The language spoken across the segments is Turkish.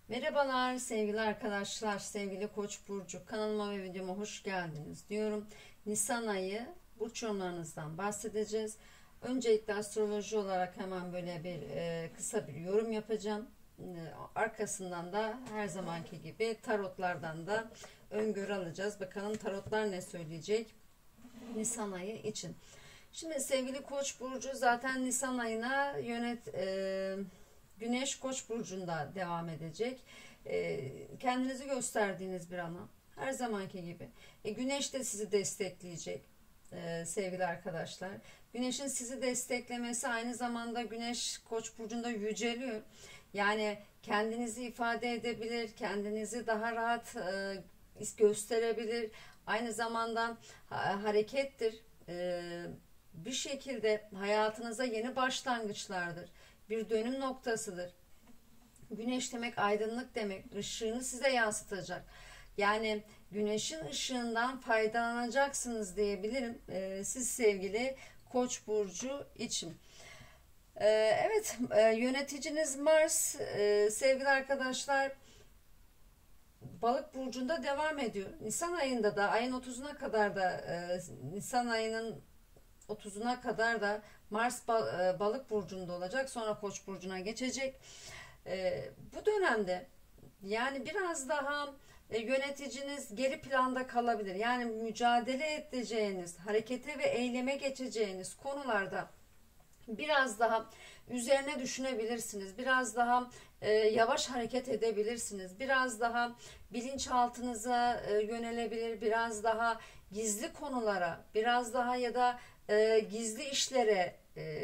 Merhabalar sevgili arkadaşlar, sevgili Koç burcu kanalıma ve videoma hoş geldiniz diyorum. Nisan ayı burç yorumlarınızdan bahsedeceğiz. Öncelikle astroloji olarak hemen böyle bir kısa bir yorum yapacağım. Arkasından da her zamanki gibi tarotlardan da öngörü alacağız. Bakalım tarotlar ne söyleyecek Nisan ayı için. Şimdi sevgili Koç burcu zaten Nisan ayına Güneş Koç burcunda devam edecek. Kendinizi gösterdiğiniz bir ana. Her zamanki gibi. Güneş de sizi destekleyecek sevgili arkadaşlar. Güneşin sizi desteklemesi aynı zamanda Güneş Koç burcunda yüceliyor. Yani kendinizi ifade edebilir, kendinizi daha rahat gösterebilir. Aynı zamanda harekettir. Bir şekilde hayatınıza yeni başlangıçlardır. Bir dönüm noktasıdır. Güneş demek aydınlık demek. Işığını size yansıtacak. Yani güneşin ışığından faydalanacaksınız diyebilirim. Siz sevgili Koç burcu için. Evet, yöneticiniz Mars sevgili arkadaşlar Balık burcunda devam ediyor. Nisan ayında da ayın 30'una kadar da Nisan ayının 30'una kadar da Mars Balık burcunda olacak. Sonra Koç burcuna geçecek. Bu dönemde yani biraz daha yöneticiniz geri planda kalabilir. Yani mücadele edeceğiniz, harekete ve eyleme geçeceğiniz konularda biraz daha üzerine düşünebilirsiniz. Biraz daha yavaş hareket edebilirsiniz. Biraz daha bilinçaltınıza yönelebilir. Biraz daha gizli konulara, biraz daha ya da gizli işlere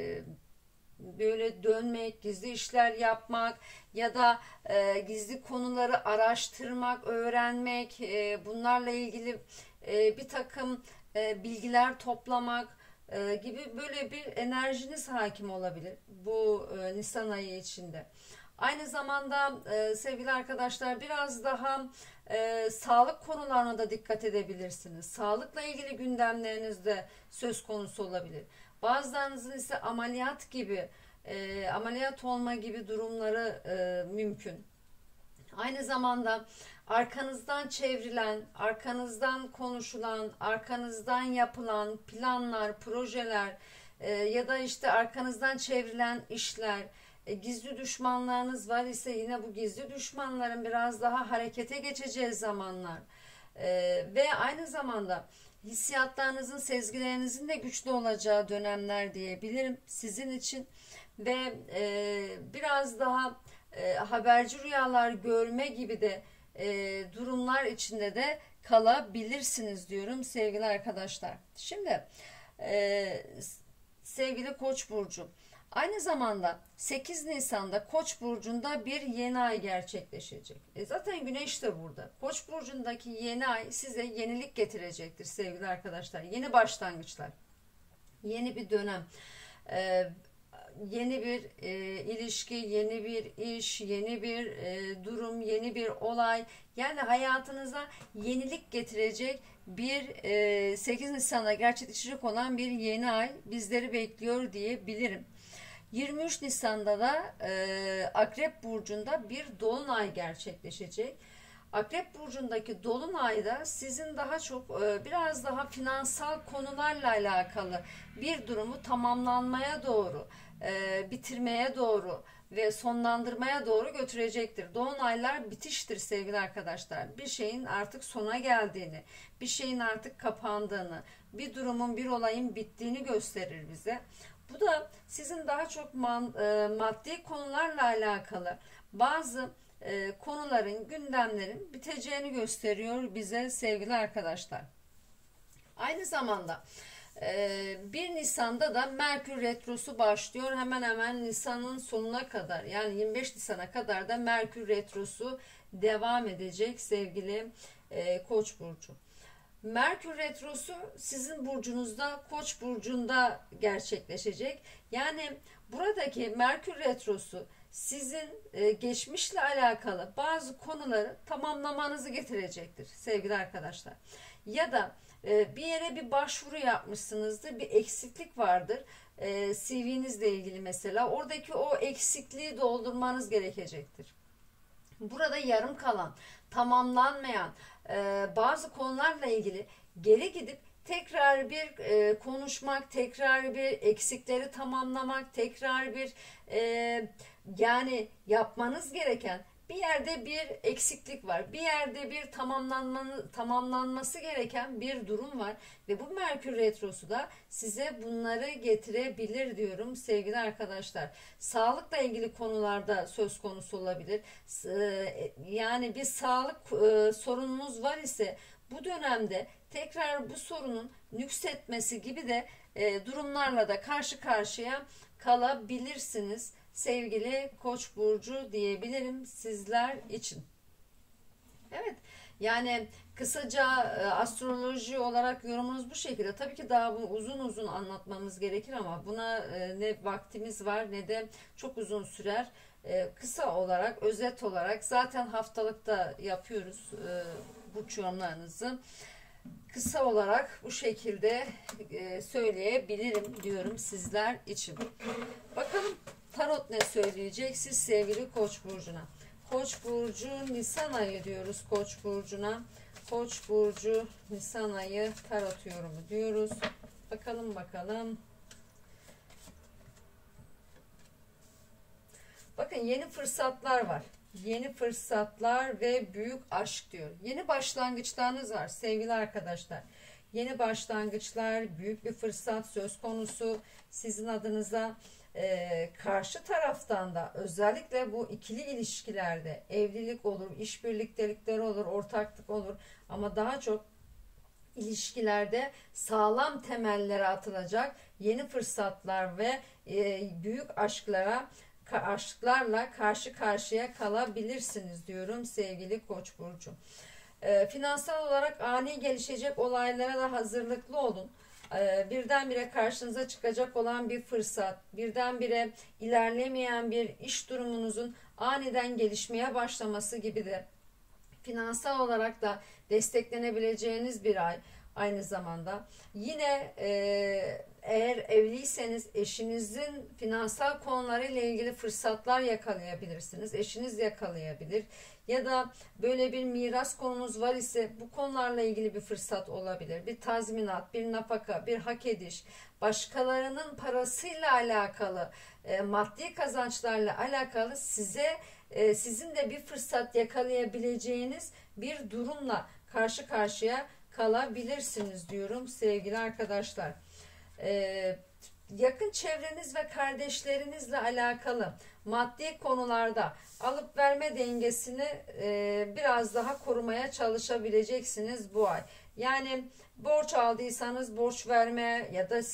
böyle dönmek, gizli işler yapmak ya da gizli konuları araştırmak, öğrenmek, bunlarla ilgili bir takım bilgiler toplamak gibi böyle bir enerjiniz hakim olabilir bu Nisan ayı içinde. Aynı zamanda sevgili arkadaşlar biraz daha sağlık konularına da dikkat edebilirsiniz. Sağlıkla ilgili gündemleriniz de söz konusu olabilir. Bazılarınızın ise ameliyat gibi, ameliyat olma gibi durumları mümkün. Aynı zamanda arkanızdan çevrilen, arkanızdan konuşulan, arkanızdan yapılan planlar, projeler ya da işte arkanızdan çevrilen işler, gizli düşmanlarınız var ise yine bu gizli düşmanların biraz daha harekete geçeceği zamanlar. Ve aynı zamanda hissiyatlarınızın, sezgilerinizin de güçlü olacağı dönemler diyebilirim sizin için ve biraz daha haberci rüyalar görme gibi de durumlar içinde de kalabilirsiniz diyorum sevgili arkadaşlar. Şimdi e, sevgili Koç burcu. Aynı zamanda 8 Nisan'da Koç burcunda bir yeni ay gerçekleşecek. Zaten Güneş de burada. Koç burcundaki yeni ay size yenilik getirecektir sevgili arkadaşlar. Yeni başlangıçlar, yeni bir dönem, e, yeni bir ilişki, yeni bir iş, yeni bir durum, yeni bir olay. Yani hayatınıza yenilik getirecek bir 8 Nisan'da gerçekleşecek olan bir yeni ay bizleri bekliyor diyebilirim. 23 Nisan'da da Akrep Burcu'nda bir dolunay gerçekleşecek. Akrep Burcu'ndaki dolunayda sizin daha çok biraz daha finansal konularla alakalı bir durumu tamamlanmaya doğru, bitirmeye doğru ve sonlandırmaya doğru götürecektir. Dolunaylar bitiştir sevgili arkadaşlar. Bir şeyin artık sona geldiğini, bir şeyin artık kapandığını, bir durumun, bir olayın bittiğini gösterir bize. Bu da sizin daha çok maddi konularla alakalı bazı konuların, gündemlerin biteceğini gösteriyor bize sevgili arkadaşlar. Aynı zamanda 1 Nisan'da da Merkür Retrosu başlıyor. Hemen hemen Nisan'ın sonuna kadar yani 25 Nisan'a kadar da Merkür Retrosu devam edecek sevgili Koç burcu. Merkür Retrosu sizin burcunuzda Koç burcunda gerçekleşecek. Yani buradaki Merkür Retrosu sizin geçmişle alakalı bazı konuları tamamlamanızı getirecektir sevgili arkadaşlar. Ya da bir yere bir başvuru yapmışsınızdır, bir eksiklik vardır. CV'nizle ilgili mesela oradaki o eksikliği doldurmanız gerekecektir. Burada yarım kalan, tamamlanmayan bazı konularla ilgili geri gidip tekrar bir konuşmak, tekrar bir eksikleri tamamlamak, tekrar bir yani yapmanız gereken bir yerde bir eksiklik var. Bir yerde bir tamamlanması gereken bir durum var. Ve bu Merkür Retrosu da size bunları getirebilir diyorum sevgili arkadaşlar. Sağlıkla ilgili konularda söz konusu olabilir. Yani bir sağlık sorununuz var ise bu dönemde tekrar bu sorunun nüksetmesi gibi de durumlarla da karşı karşıya kalabilirsiniz. Sevgili Koç burcu diyebilirim sizler için. Evet. Yani kısaca astroloji olarak yorumunuz bu şekilde. Tabii ki daha bu uzun uzun anlatmamız gerekir ama buna ne vaktimiz var ne de çok uzun sürer. Kısa olarak, özet olarak zaten haftalıkta yapıyoruz burç yorumlarınızı. Kısa olarak bu şekilde söyleyebilirim diyorum sizler için. Bakalım tarot ne söyleyecek siz sevgili Koç burcuna. Koç burcu Nisan ayı diyoruz Koç burcuna. Koç burcu Nisan ayı tarot yorumu diyoruz. Bakalım bakalım. Bakın yeni fırsatlar var. Yeni fırsatlar ve büyük aşk diyor. Yeni başlangıçlarınız var sevgili arkadaşlar. Yeni başlangıçlar, büyük bir fırsat söz konusu sizin adınıza. Karşı taraftan da özellikle bu ikili ilişkilerde evlilik olur, iş birliktelikleri olur, ortaklık olur ama daha çok ilişkilerde sağlam temellere atılacak yeni fırsatlar ve büyük aşklarla karşı karşıya kalabilirsiniz diyorum sevgili Koç burcu. Finansal olarak ani gelişecek olaylara da hazırlıklı olun. Birdenbire karşınıza çıkacak olan bir fırsat, birdenbire ilerlemeyen bir iş durumunuzun aniden gelişmeye başlaması gibi de finansal olarak da desteklenebileceğiniz bir ay aynı zamanda. Yine eğer evliyseniz eşinizin finansal konularıyla ilgili fırsatlar yakalayabilirsiniz. Eşiniz yakalayabilir. Ya da böyle bir miras konunuz var ise bu konularla ilgili bir fırsat olabilir. Bir tazminat, bir nafaka, bir hak ediş, başkalarının parasıyla alakalı, maddi kazançlarla alakalı sizin de bir fırsat yakalayabileceğiniz bir durumla karşı karşıya kalabilirsiniz diyorum sevgili arkadaşlar. Yakın çevreniz ve kardeşlerinizle alakalı maddi konularda alıp verme dengesini biraz daha korumaya çalışabileceksiniz bu ay. Yani borç aldıysanız borç verme ya da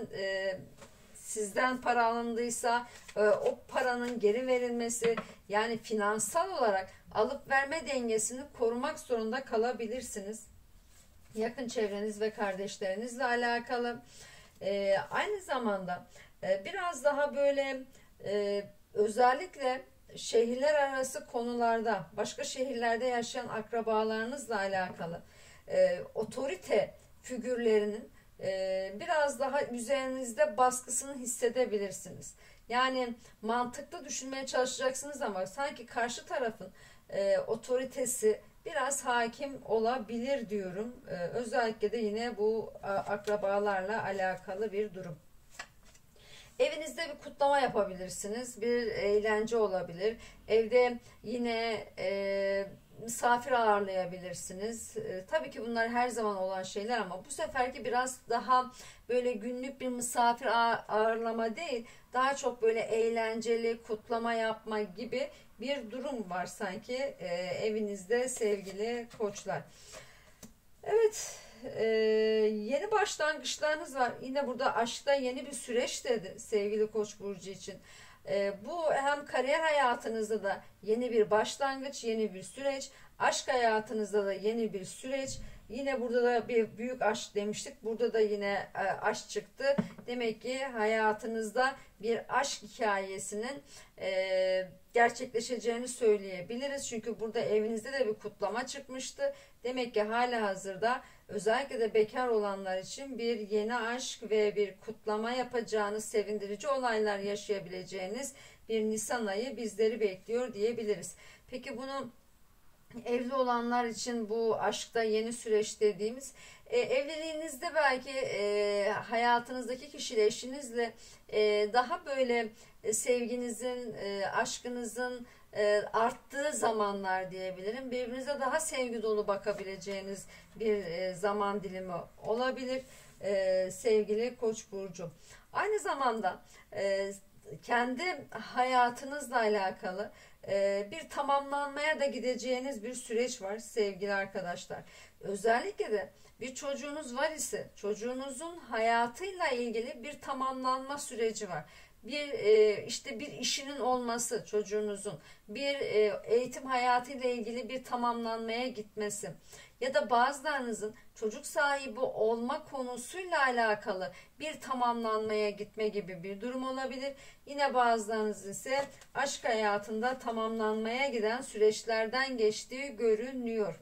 sizden para alındıysa o paranın geri verilmesi, yani finansal olarak alıp verme dengesini korumak zorunda kalabilirsiniz. Yakın çevreniz ve kardeşlerinizle alakalı. Aynı zamanda biraz daha böyle özellikle şehirler arası konularda, başka şehirlerde yaşayan akrabalarınızla alakalı otorite figürlerinin biraz daha üzerinizde baskısını hissedebilirsiniz. Yani mantıklı düşünmeye çalışacaksınız ama sanki karşı tarafın otoritesi biraz hakim olabilir diyorum. Özellikle de yine bu akrabalarla alakalı bir durum. Evinizde bir kutlama yapabilirsiniz. Bir eğlence olabilir. Evde yine misafir ağırlayabilirsiniz. Tabii ki bunlar her zaman olan şeyler ama bu seferki biraz daha böyle günlük bir misafir ağırlama değil, daha çok böyle eğlenceli kutlama yapma gibi bir durum var sanki evinizde sevgili koçlar. Evet, yeni başlangıçlarınız var. Yine burada aşkta yeni bir süreç dedi sevgili Koç burcu için. Bu hem kariyer hayatınızda da yeni bir başlangıç, yeni bir süreç. Aşk hayatınızda da yeni bir süreç. Yine burada da bir büyük aşk demiştik. Burada da yine aşk çıktı. Demek ki hayatınızda bir aşk hikayesinin gerçekleşeceğini söyleyebiliriz. Çünkü burada evinizde de bir kutlama çıkmıştı. Demek ki hala hazırda özellikle de bekar olanlar için bir yeni aşk ve bir kutlama yapacağınız, sevindirici olaylar yaşayabileceğiniz bir Nisan ayı bizleri bekliyor diyebiliriz. Peki bunu evli olanlar için bu aşkta yeni süreç dediğimiz, evliliğinizde belki hayatınızdaki kişiyle, eşinizle daha böyle sevginizin, aşkınızın arttığı zamanlar diyebilirim. Birbirinize daha sevgi dolu bakabileceğiniz bir zaman dilimi olabilir sevgili Koç burcu. Aynı zamanda kendi hayatınızla alakalı bir tamamlanmaya da gideceğiniz bir süreç var sevgili arkadaşlar. Özellikle de bir çocuğunuz var ise çocuğunuzun hayatıyla ilgili bir tamamlanma süreci var. Bir işte bir işinin olması çocuğunuzun, bir eğitim hayatıyla ilgili bir tamamlanmaya gitmesi ya da bazılarınızın çocuk sahibi olma konusuyla alakalı bir tamamlanmaya gitme gibi bir durum olabilir. Yine bazılarınız ise aşk hayatında tamamlanmaya giden süreçlerden geçtiği görünüyor.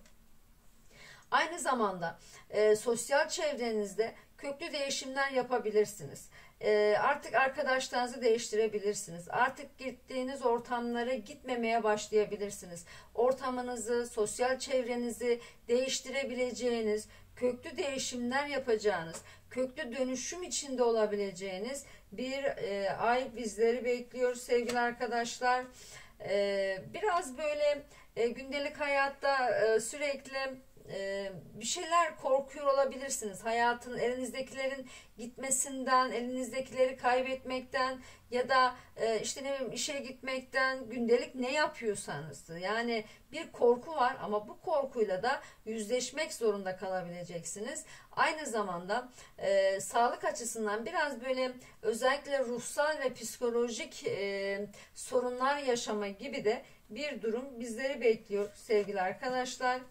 Aynı zamanda sosyal çevrenizde köklü değişimler yapabilirsiniz. Artık arkadaşlarınızı değiştirebilirsiniz. Artık gittiğiniz ortamlara gitmemeye başlayabilirsiniz. Ortamınızı, sosyal çevrenizi değiştirebileceğiniz, köklü değişimler yapacağınız, köklü dönüşüm içinde olabileceğiniz bir ay bizleri bekliyor sevgili arkadaşlar. Biraz böyle gündelik hayatta sürekli bir şeyler korkuyor olabilirsiniz. Hayatın elinizdekilerin gitmesinden, elinizdekileri kaybetmekten ya da işte ne bileyim işe gitmekten, gündelik ne yapıyorsanız. Yani bir korku var ama bu korkuyla da yüzleşmek zorunda kalabileceksiniz. Aynı zamanda sağlık açısından biraz böyle özellikle ruhsal ve psikolojik sorunlar yaşama gibi de bir durum bizleri bekliyor sevgili arkadaşlar.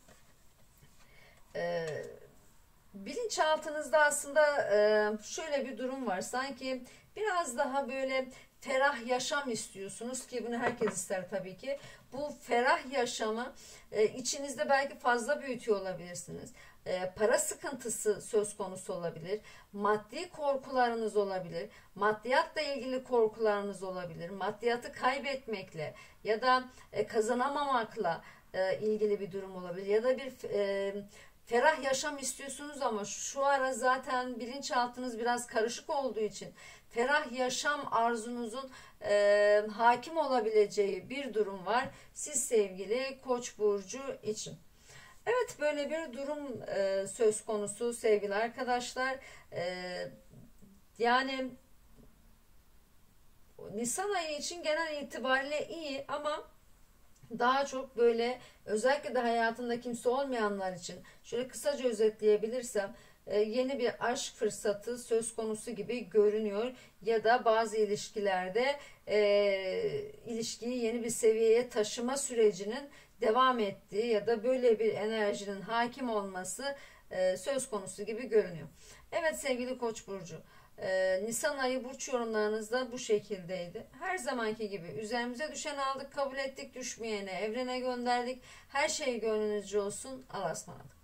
Bilinçaltınızda aslında şöyle bir durum var. Sanki biraz daha böyle ferah yaşam istiyorsunuz ki bunu herkes ister tabii ki. Bu ferah yaşamı içinizde belki fazla büyütüyor olabilirsiniz. Para sıkıntısı söz konusu olabilir. Maddi korkularınız olabilir. Maddiyatla ilgili korkularınız olabilir. Maddiyatı kaybetmekle ya da kazanamamakla ilgili bir durum olabilir. Ya da bir ferah yaşam istiyorsunuz ama şu ara zaten bilinçaltınız biraz karışık olduğu için ferah yaşam arzunuzun hakim olabileceği bir durum var siz sevgili Koç burcu için. Evet, böyle bir durum söz konusu sevgili arkadaşlar. Yani Nisan ayı için genel itibariyle iyi ama daha çok böyle özellikle de hayatında kimse olmayanlar için şöyle kısaca özetleyebilirsem yeni bir aşk fırsatı söz konusu gibi görünüyor ya da bazı ilişkilerde ilişkiyi yeni bir seviyeye taşıma sürecinin devam ettiği ya da böyle bir enerjinin hakim olması söz konusu gibi görünüyor. Evet sevgili Koç burcu, Nisan ayı burç yorumlarınız da bu şekildeydi. Her zamanki gibi üzerimize düşen aldık, kabul ettik, düşmeyene evrene gönderdik. Her şey gönlünüzce olsun. Allah'a ısmarladık.